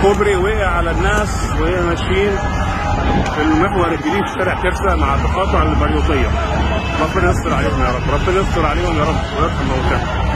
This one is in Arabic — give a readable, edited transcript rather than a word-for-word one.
كوبري وقع على الناس وهي ماشيين في المحور الجديد في شارع ترسا مع تقاطع البريوطيه. ربنا يستر عليهم يا رب، ربنا يستر عليهم يا رب ويرحم موتاهم.